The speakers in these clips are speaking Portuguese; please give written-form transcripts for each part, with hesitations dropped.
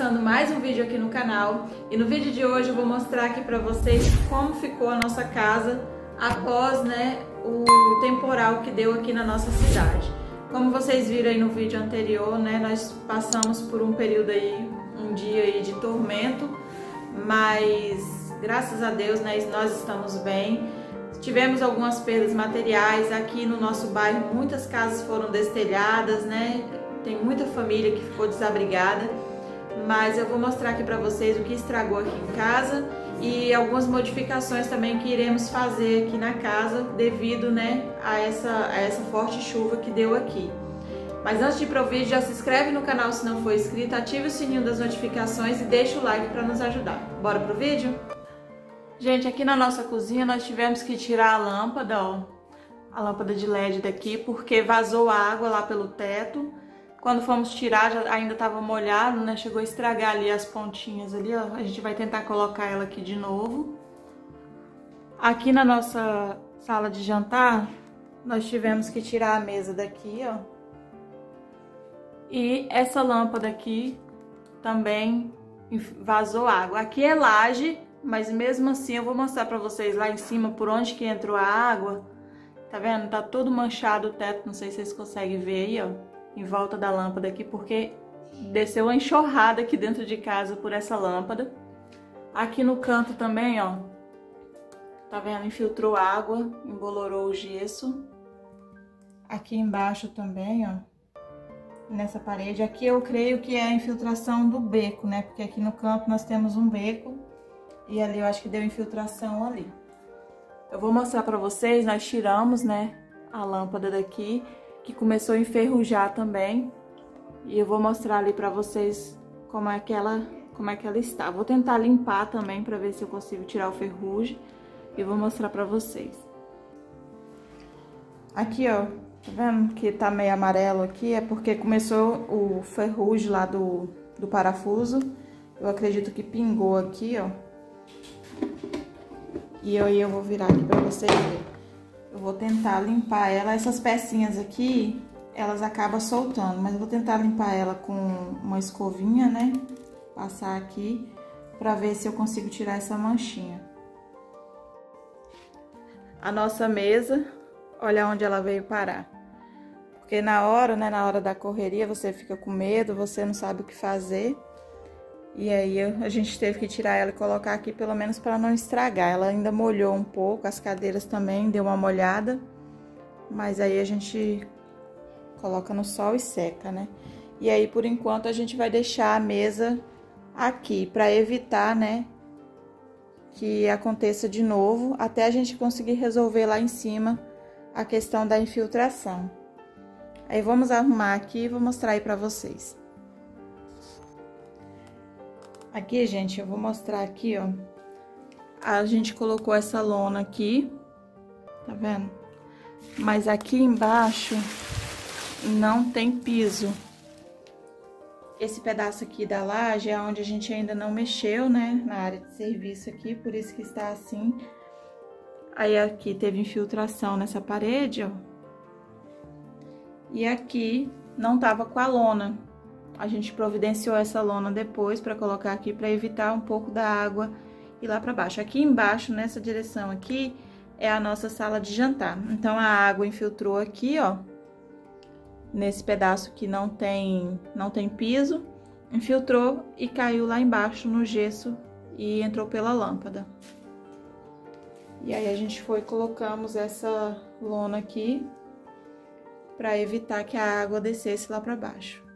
começando mais um vídeo aqui no canal e no vídeo de hoje eu vou mostrar aqui pra vocês como ficou a nossa casa após, o temporal que deu aqui na nossa cidade. Como vocês viram aí no vídeo anterior, nós passamos por um período aí, um dia aí de tormento, mas graças a Deus, nós estamos bem. Tivemos algumas perdas materiais aqui no nosso bairro, muitas casas foram destelhadas, tem muita família que ficou desabrigada, mas eu vou mostrar aqui para vocês o que estragou aqui em casa e algumas modificações também que iremos fazer aqui na casa devido a essa forte chuva que deu aqui. Mas antes de ir para o vídeo, já se inscreve no canal se não for inscrito, ative o sininho das notificações e deixa o like para nos ajudar. Bora pro vídeo? Gente, aqui na nossa cozinha nós tivemos que tirar a lâmpada, a lâmpada de LED daqui, porque vazou água lá pelo teto. Quando fomos tirar, ainda estava molhado, chegou a estragar ali as pontinhas ali, A gente vai tentar colocar ela aqui de novo. Aqui na nossa sala de jantar, nós tivemos que tirar a mesa daqui, E essa lâmpada aqui também vazou água. Aqui é laje, mas mesmo assim eu vou mostrar pra vocês lá em cima por onde que entrou a água. Tá vendo? Tá todo manchado o teto, não sei se vocês conseguem ver aí, em volta da lâmpada aqui, porque desceu uma enxurrada aqui dentro de casa por essa lâmpada. Aqui no canto também, tá vendo? Infiltrou água, embolorou o gesso. Aqui embaixo também, nessa parede. Aqui eu creio que é a infiltração do beco, porque aqui no canto nós temos um beco e ali eu acho que deu infiltração ali. Eu vou mostrar pra vocês, nós tiramos, a lâmpada daqui, que começou a enferrujar também. E eu vou mostrar ali pra vocês como é que ela está. Vou tentar limpar também pra ver se eu consigo tirar o ferrugem. E vou mostrar pra vocês. Aqui, tá vendo que tá meio amarelo aqui? É porque começou o ferrugem lá do parafuso. Eu acredito que pingou aqui, E aí eu vou virar aqui pra vocês verem. Eu vou tentar limpar ela. Essas pecinhas aqui, elas acabam soltando, mas eu vou tentar limpar ela com uma escovinha, Passar aqui pra ver se eu consigo tirar essa manchinha. A nossa mesa, olha onde ela veio parar. Porque na hora da correria, você fica com medo, você não sabe o que fazer. E aí a gente teve que tirar ela e colocar aqui pelo menos para não estragar. Ela ainda molhou um pouco, as cadeiras também deu uma molhada. Mas aí a gente coloca no sol e seca, E aí por enquanto a gente vai deixar a mesa aqui para evitar, que aconteça de novo. Até a gente conseguir resolver lá em cima a questão da infiltração. Aí vamos arrumar aqui e vou mostrar aí para vocês. Aqui, gente, eu vou mostrar aqui, A gente colocou essa lona aqui, tá vendo? Mas aqui embaixo não tem piso. Esse pedaço aqui da laje é onde a gente ainda não mexeu, na área de serviço aqui, por isso que está assim. Aí aqui teve infiltração nessa parede, E aqui não tava com a lona. A gente providenciou essa lona depois para colocar aqui para evitar um pouco da água ir lá para baixo. Aqui embaixo, nessa direção aqui, é a nossa sala de jantar. Então a água infiltrou aqui, nesse pedaço que não tem piso, infiltrou e caiu lá embaixo no gesso e entrou pela lâmpada. E aí a gente foi e colocamos essa lona aqui para evitar que a água descesse lá para baixo.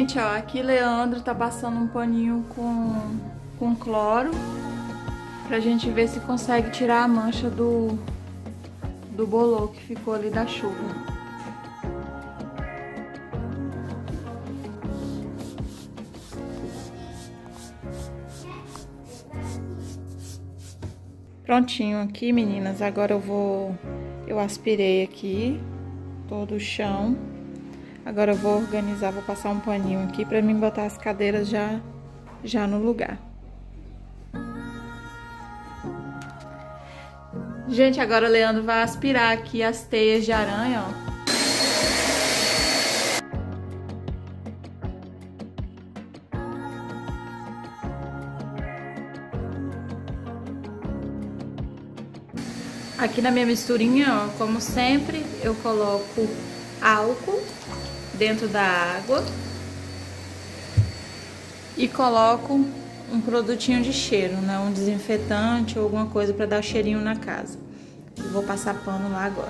Gente, ó, aqui Leandro tá passando um paninho com cloro pra gente ver se consegue tirar a mancha do bolor que ficou ali da chuva. Prontinho aqui, meninas. Agora eu aspirei aqui todo o chão. Agora eu vou organizar, vou passar um paninho aqui pra mim botar as cadeiras já no lugar. Gente, agora o Leandro vai aspirar aqui as teias de aranha, ó. Aqui na minha misturinha, ó, como sempre, eu coloco álcool dentro da água e coloco um produtinho de cheiro, né? Um desinfetante ou alguma coisa para dar cheirinho na casa. E vou passar pano lá agora.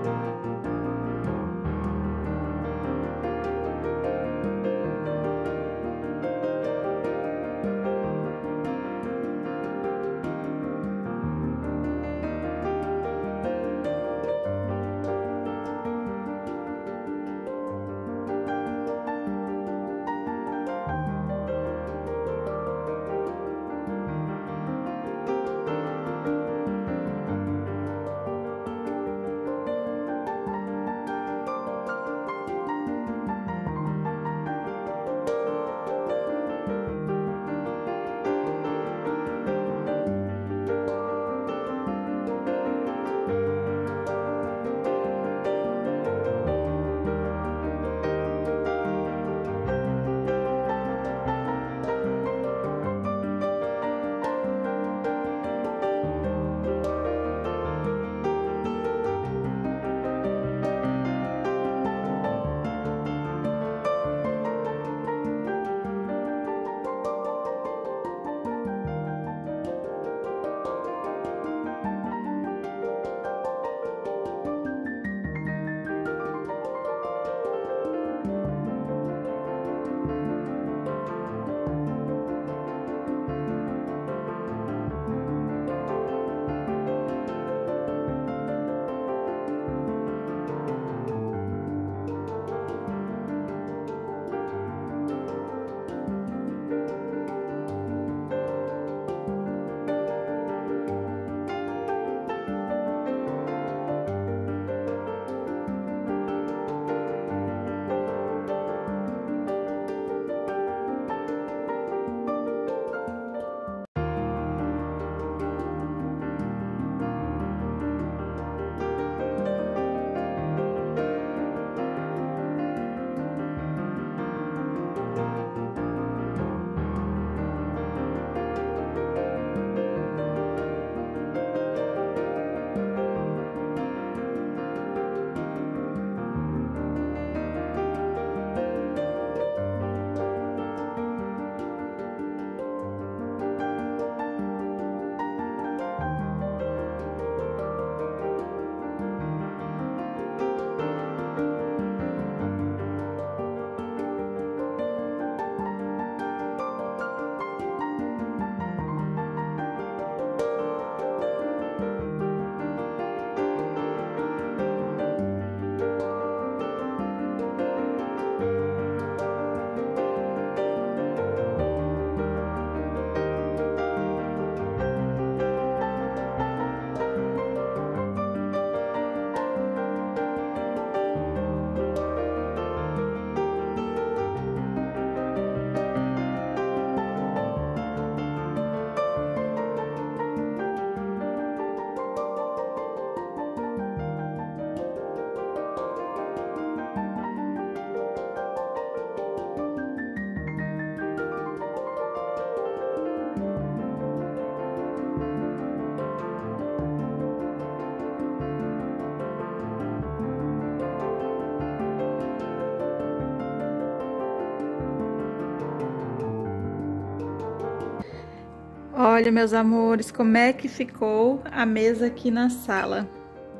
Olha, meus amores, como é que ficou a mesa aqui na sala.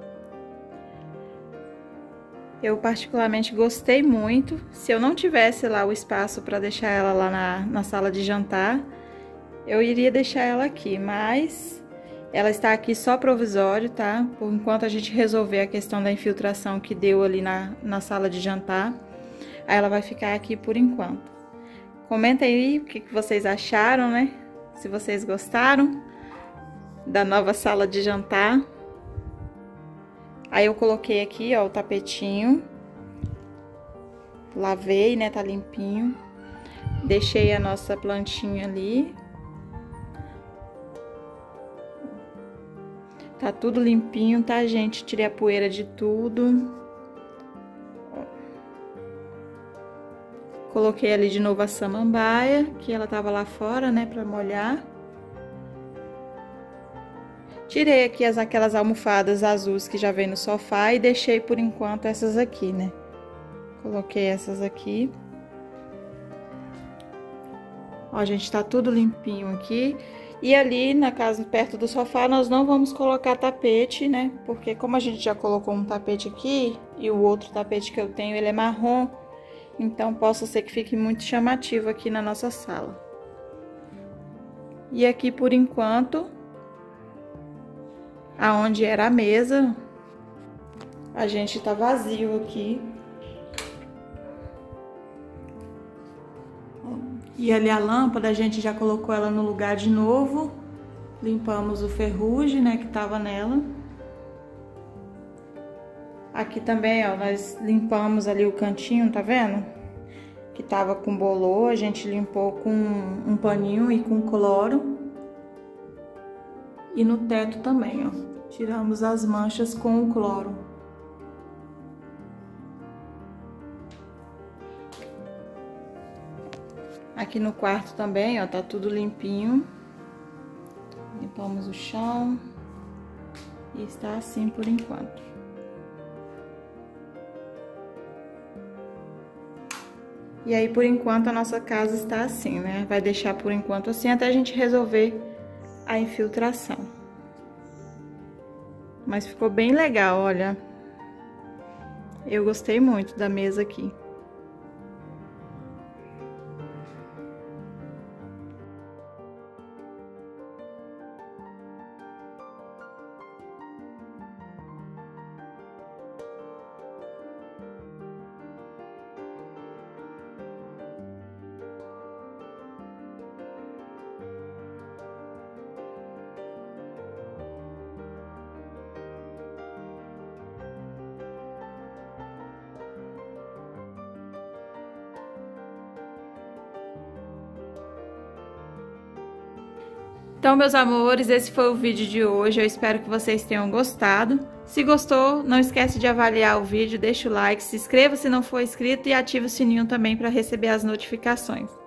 Eu particularmente gostei muito. Se eu não tivesse lá o espaço para deixar ela lá na sala de jantar, eu iria deixar ela aqui, mas ela está aqui só provisório, tá? Por enquanto a gente resolver a questão da infiltração que deu ali na sala de jantar, aí ela vai ficar aqui por enquanto. Comentem aí o que vocês acharam, né? Se vocês gostaram da nova sala de jantar. Aí eu coloquei aqui, ó, o tapetinho. Lavei, né? Tá limpinho. Deixei a nossa plantinha ali. Tá tudo limpinho, tá, gente? Tirei a poeira de tudo. Coloquei ali de novo a samambaia, que ela tava lá fora, né, pra molhar. Tirei aqui aquelas almofadas azuis que já vem no sofá e deixei por enquanto essas aqui, né? Coloquei essas aqui. Ó, gente, tá tudo limpinho aqui. E ali na casa, perto do sofá, nós não vamos colocar tapete, né? Porque como a gente já colocou um tapete aqui e o outro tapete que eu tenho, ele é marrom, então possa ser que fique muito chamativo aqui na nossa sala. E aqui, por enquanto, aonde era a mesa, a gente tá vazio aqui. E ali a lâmpada, a gente já colocou ela no lugar de novo. Limpamos o ferrugem, né, que tava nela. Aqui também, ó, nós limpamos ali o cantinho, tá vendo? Que tava com bolor, a gente limpou com um paninho e com cloro. E no teto também, ó, tiramos as manchas com o cloro. Aqui no quarto também, ó, tá tudo limpinho. Limpamos o chão. E está assim por enquanto. E aí, por enquanto, a nossa casa está assim, né? Vai deixar por enquanto assim até a gente resolver a infiltração. Mas ficou bem legal, olha. Eu gostei muito da mesa aqui. Então, meus amores, esse foi o vídeo de hoje. Eu espero que vocês tenham gostado. Se gostou, não esquece de avaliar o vídeo, deixa o like, se inscreva se não for inscrito e ative o sininho também para receber as notificações.